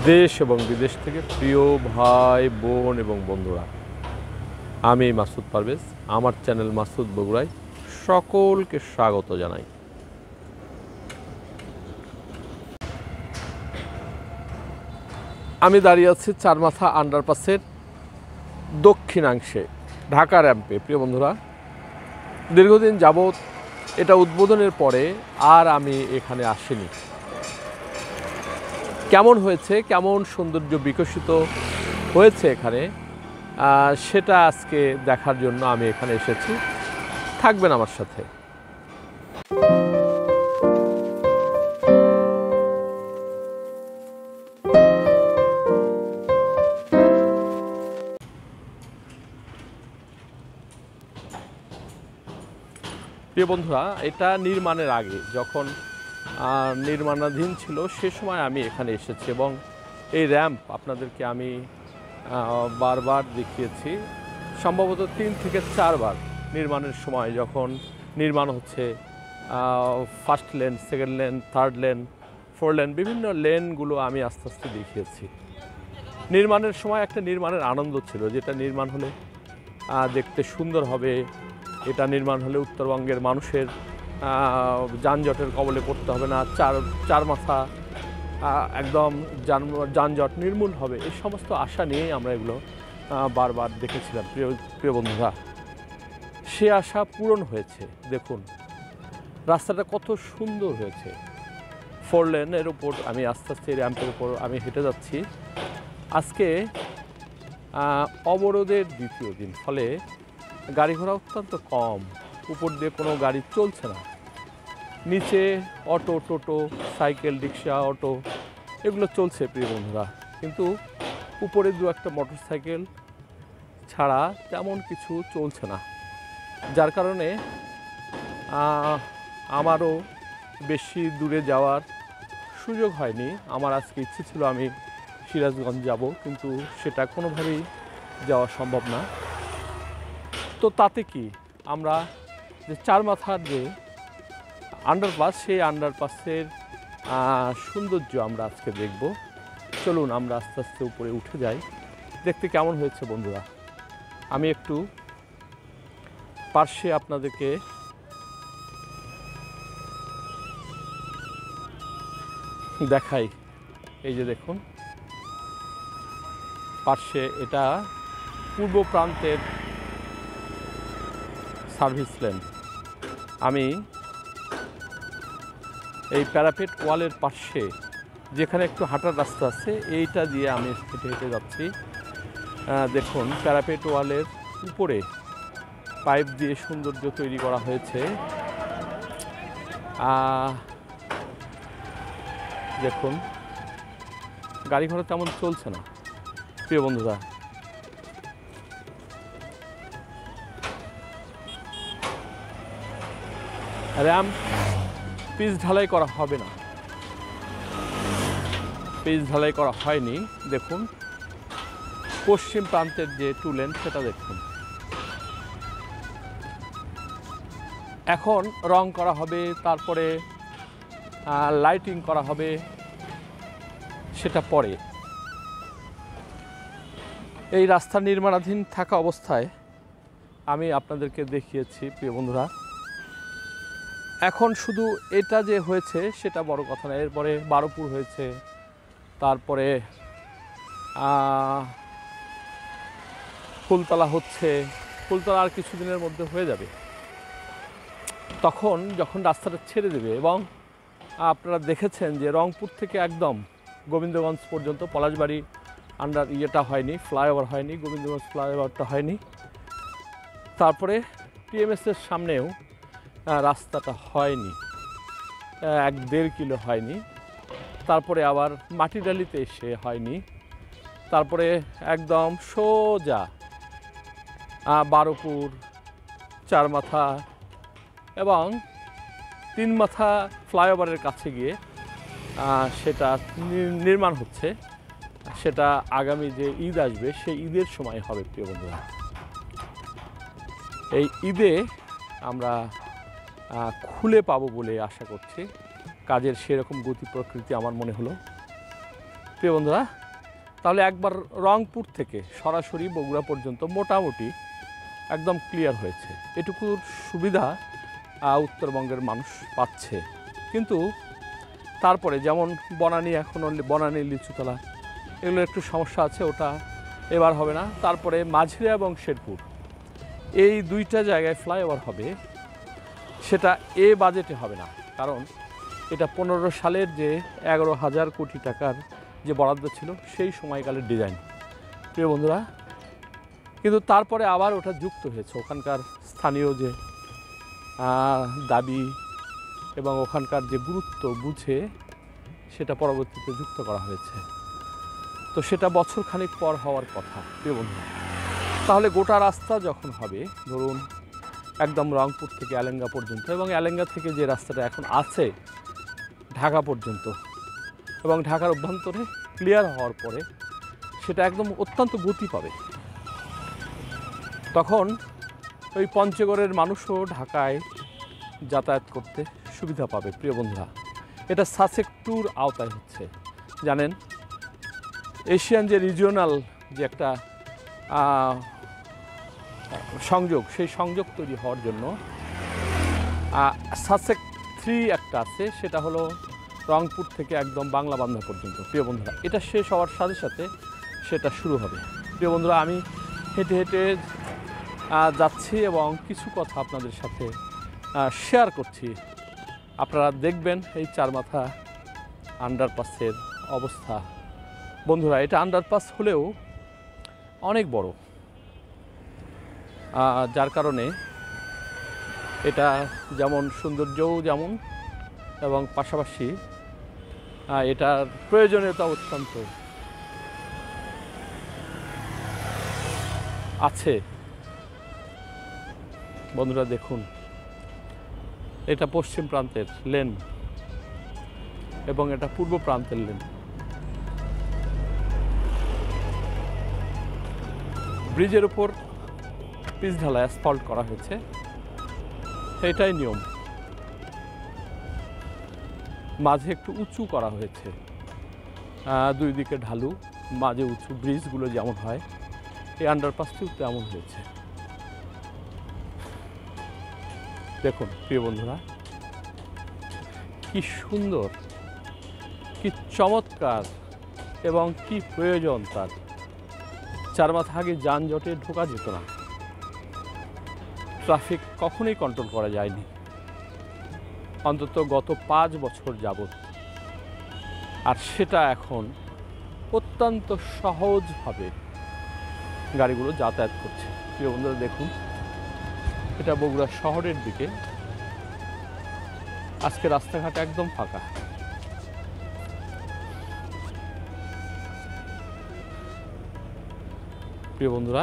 দেশ এবং বিদেশ থেকে প্রিয় ভাই বোন এবং বন্ধুরা, আমি মাসুদ পারভেজ, আমার চ্যানেল মাসুদ বগুড়ায় সকলকে স্বাগত জানাই। আমি দাঁড়িয়ে আছি চারমাথা আন্ডারপাসের দক্ষিণাংশে ঢাকা র্যাম্পে। প্রিয় বন্ধুরা, দীর্ঘদিন যাবৎ এটা উদ্বোধনের পরে আর আমি এখানে আসিনি। কেমন হয়েছে, কেমন সৌন্দর্য বিকশিত হয়েছে এখানে, সেটা আজকে দেখার জন্য আমি এখানে এসেছি। থাকবেন আমার সাথে। প্রিয় বন্ধুরা, এটা নির্মাণের আগে, যখন নির্মাণাধীন ছিল সে সময় আমি এখানে এসেছি এবং এই র্যাম্প আপনাদেরকে আমি বারবার দেখিয়েছি। সম্ভবত 3 থেকে 4 বার নির্মাণের সময়, যখন নির্মাণ হচ্ছে first lane, second lane, third lane, 4 lane, বিভিন্ন লেনগুলো আমি আস্তে আস্তে দেখিয়েছি। নির্মাণের সময় একটা নির্মাণের আনন্দ ছিল, যেটা নির্মাণ হলে দেখতে সুন্দর হবে, এটা নির্মাণ হলে উত্তরবঙ্গের মানুষের যানজটের কবলে পড়তে হবে না, চার মাথা একদম যানজট নির্মূল হবে, এই সমস্ত আশা নিয়েই আমরা এগুলো বারবার দেখেছিলাম। প্রিয় বন্ধুরা, সে আশা পূরণ হয়েছে। দেখুন রাস্তাটা কত সুন্দর হয়েছে। 4 লেনের উপর আমি আস্তে আস্তে র্যাম্পের উপর আমি হেঁটে যাচ্ছি। আজকে অবরোধের দ্বিতীয় দিন, ফলে গাড়ি ঘোড়া অত্যন্ত কম, উপর দিয়ে কোনো গাড়ি চলছে না। নিচে অটো, টোটো, সাইকেল, রিক্সা, অটো এগুলো চলছে প্রিয় বন্ধুরা, কিন্তু উপরে 2-1টা মোটর সাইকেল ছাড়া তেমন কিছু চলছে না। যার কারণে আমারও বেশি দূরে যাওয়ার সুযোগ হয়নি। আমার আজকে ইচ্ছে ছিল আমি সিরাজগঞ্জ যাব, কিন্তু সেটা কোনোভাবেই যাওয়া সম্ভব না। তো তাতে কি, আমরা যে চারমাথার যে আন্ডারপাস, সেই আন্ডারপাসের সৌন্দর্য আমরা আজকে দেখব। চলুন আমরা আস্তে আস্তে উপরে উঠে যাই। দেখতে কেমন হয়েছে বন্ধুরা, আমি একটু পার্শ্বে আপনাদেরকে দেখাই। এই যে দেখুন পার্শ্বে, এটা পূর্ব প্রান্তের সার্ভিস লেন। আমি এই প্যারাপেট ওয়ালের পাশে, যেখানে একটু হাঁটার রাস্তা আছে, এইটা দিয়ে আমি হেঁটে হেঁটে যাচ্ছি। দেখুন প্যারাপেট ওয়ালের উপরে পাইপ দিয়ে সৌন্দর্য তৈরি করা হয়েছে। দেখুন গাড়ি ঘোড়া তেমন চলছে না প্রিয় বন্ধুরা। র্যাম্প পিচ ঢালাই করা হবে না, পিচ ঢালাই করা হয়নি। দেখুন পশ্চিম প্রান্তের যে 2 লেন, সেটা দেখুন। এখন রং করা হবে, তারপরে লাইটিং করা হবে, সেটা পরে। এই রাস্তা নির্মাণাধীন থাকা অবস্থায় আমি আপনাদেরকে দেখিয়েছি প্রিয় বন্ধুরা। এখন শুধু এটা যে হয়েছে সেটা বড় কথা না, এরপরে বারোপুর হয়েছে, তারপরে ফুলতলা হচ্ছে। ফুলতলা আর কিছুদিনের মধ্যে হয়ে যাবে। তখন যখন রাস্তাটা ছেড়ে দেবে, এবং আপনারা দেখেছেন যে রংপুর থেকে একদম গোবিন্দগঞ্জ পর্যন্ত পলাশবাড়ি ইয়েটা হয়নি, ফ্লাইওভার হয়নি, গোবিন্দগঞ্জ ফ্লাইওভারটা হয়নি। তারপরে টিএমএসের সামনেও রাস্তাটা হয়নি, 1-1.5 কিলো হয়নি। তারপরে আবার মাটিডালিতে এসে হয়নি। তারপরে একদম সোজা বারোপুর, চারমাথা এবং 3 মাথা ফ্লাইওভারের কাছে গিয়ে সেটা নির্মাণ হচ্ছে। সেটা আগামী যে ঈদ আসবে, সেই ঈদের সময় হবে প্রিয় বন্ধুরা। এই ঈদে আমরা খুলে পাবো বলে আশা করছি। কাজের সেরকম গতি প্রকৃতি আমার মনে হলো। প্রিয় বন্ধুরা, তাহলে একবার রংপুর থেকে সরাসরি বগুড়া পর্যন্ত মোটামুটি একদম ক্লিয়ার হয়েছে। এটুকুর সুবিধা উত্তরবঙ্গের মানুষ পাচ্ছে। কিন্তু তারপরে যেমন বনানী, এখনও বনানী, লিচুতলা, এগুলো একটু সমস্যা আছে, ওটা এবার হবে না। তারপরে মাঝিরা এবং শেরপুর, এই দুইটা জায়গায় ফ্লাইওভার হবে, সেটা এ বাজেটে হবে না, কারণ এটা 15 সালের যে 11,000 কোটি টাকার যে বরাদ্দ ছিল সেই সময়কালের ডিজাইন, প্রিয় বন্ধুরা। কিন্তু তারপরে আবার ওটা যুক্ত হয়েছে ওখানকার স্থানীয় যে দাবি এবং ওখানকার যে গুরুত্ব বুঝে সেটা পরবর্তীতে যুক্ত করা হয়েছে। তো সেটা বছর খানিক পর হওয়ার কথা, প্রিয় বন্ধুরা। তাহলে গোটা রাস্তা যখন হবে, ধরুন একদম রংপুর থেকে এলেঙ্গা পর্যন্ত, এবং এলেঙ্গা থেকে যে রাস্তাটা এখন আছে ঢাকা পর্যন্ত, এবং ঢাকার অভ্যন্তরে ক্লিয়ার হওয়ার পরে সেটা একদম অত্যন্ত গতি পাবে। তখন ওই পঞ্চগড়ের মানুষও ঢাকায় যাতায়াত করতে সুবিধা পাবে, প্রিয় বন্ধুরা। এটা সাসেক ট্যুর আওতায় হচ্ছে। জানেন, এশিয়ান যে রিজিওনাল যে একটা সংযোগ, সেই সংযোগ তৈরি হওয়ার জন্য সাসেক 3 একটা আছে, সেটা হলো রংপুর থেকে একদম বাংলা বান্ধা পর্যন্ত, প্রিয় বন্ধুরা। এটা শেষ হওয়ার সাথে সাথে সেটা শুরু হবে। প্রিয় বন্ধুরা, আমি হেঁটে হেঁটে যাচ্ছি এবং কিছু কথা আপনাদের সাথে শেয়ার করছি। আপনারা দেখবেন এই চারমাথা আন্ডারপাসের অবস্থা। বন্ধুরা, এটা আন্ডারপাস হলেও অনেক বড়, যার কারণে এটা যেমন সৌন্দর্যও যেমন, এবং পাশাপাশি এটার প্রয়োজনীয়তা অত্যন্ত আছে। বন্ধুরা দেখুন, এটা পশ্চিম প্রান্তের লেন এবং এটা পূর্ব প্রান্তের লেন। ব্রিজের উপর পিচ ঢালাই অ্যাসফল্ট করা হয়েছে, এটাই নিয়ম। মাঝে একটু উঁচু করা হয়েছে, দুই দিকে ঢালু, মাঝে উঁচু। ব্রিজগুলো যেমন হয়, এই আন্ডারপাসটিও তেমন হয়েছে। দেখুন প্রিয় বন্ধুরা, কি সুন্দর, কি চমৎকার এবং কি প্রয়োজন তার। চারমাথা আগে যানজটে ঢোকা যেত না, ট্রাফিক কখনোই কন্ট্রোল করা যায়নি, অন্তত গত 5 বছর যাবৎ। আর সেটা এখন অত্যন্ত সহজভাবে গাড়িগুলো যাতায়াত করছে। প্রিয় বন্ধুরা দেখুন, এটা বগুড়া শহরের দিকে। আজকে রাস্তাঘাট একদম ফাঁকা। প্রিয় বন্ধুরা,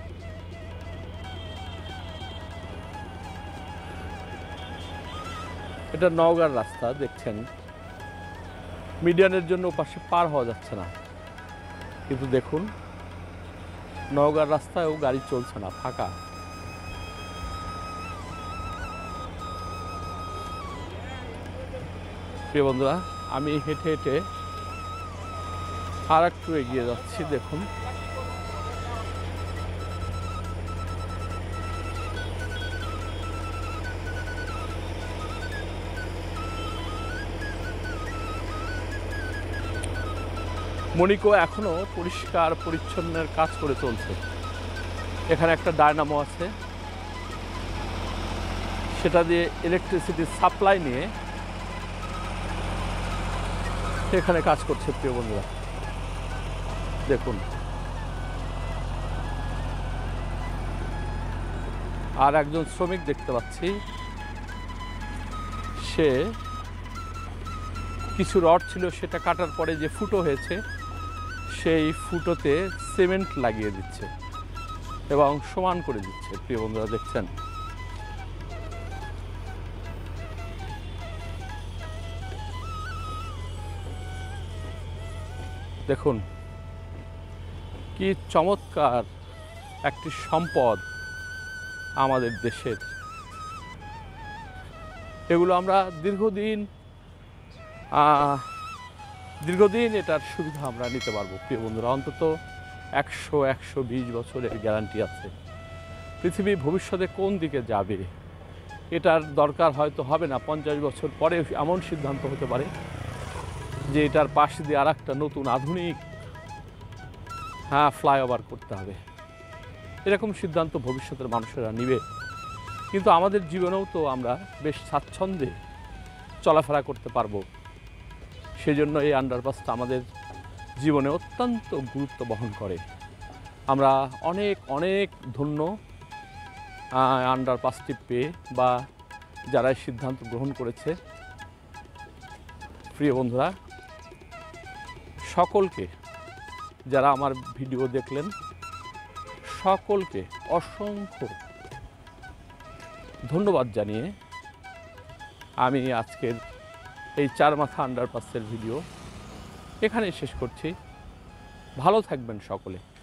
এটা নওগাঁর রাস্তা দেখছেন। মিডিয়ানের জন্য পাশে পার হওয়া যাচ্ছে না, কিন্তু দেখুন নওগাঁর রাস্তায়ও গাড়ি চলছে না, ফাঁকা। প্রিয় বন্ধুরা, আমি হেঁটে হেঁটে আর একটু এগিয়ে যাচ্ছি। দেখুন মনিকো এখনো পরিষ্কার পরিচ্ছন্নের কাজ করে চলছে। এখানে একটা ডায়নামো আছে, সেটা দিয়ে ইলেকট্রিসিটি সাপ্লাই নিয়ে এখানে কাজ করছে। প্রিয় বন্ধুরা দেখুন, আর একজন শ্রমিক দেখতে পাচ্ছি, সে কিছু রড ছিল, সেটা কাটার পরে যে ফুটো হয়েছে সেই ফুটোতে সিমেন্ট লাগিয়ে দিচ্ছে এবং সমান করে দিচ্ছে। প্রিয় বন্ধুরা দেখছেন, দেখুন কি চমৎকার একটি সম্পদ আমাদের দেশের। এগুলো আমরা দীর্ঘদিন দীর্ঘদিন এটার সুবিধা আমরা নিতে পারবো প্রিয় বন্ধুরা। অন্তত 100-120 বছরের গ্যারান্টি আছে। পৃথিবী ভবিষ্যতে কোন দিকে যাবে এটার দরকার হয়তো হবে না, 50 বছর পরে এমন সিদ্ধান্ত হতে পারে যে এটার পাশ দিয়ে আর একটা নতুন আধুনিক ফ্লাইওভার করতে হবে। এরকম সিদ্ধান্ত ভবিষ্যতের মানুষেরা নিবে। কিন্তু আমাদের জীবনেও তো আমরা বেশ স্বাচ্ছন্দ্যে চলাফেরা করতে পারবো। সেজন্য এই আন্ডারপাসটা আমাদের জীবনে অত্যন্ত গুরুত্ব বহন করে। আমরা অনেক অনেক ধন্য আন্ডারপাসটি পেয়ে বা যারা এই সিদ্ধান্ত গ্রহণ করেছে। প্রিয় বন্ধুরা, সকলকে যারা আমার ভিডিও দেখলেন সকলকে অসংখ্য ধন্যবাদ জানিয়ে আমি আজকের এই চারমাথা আন্ডারপাসের ভিডিও এখানেই শেষ করছি। ভালো থাকবেন সকলে।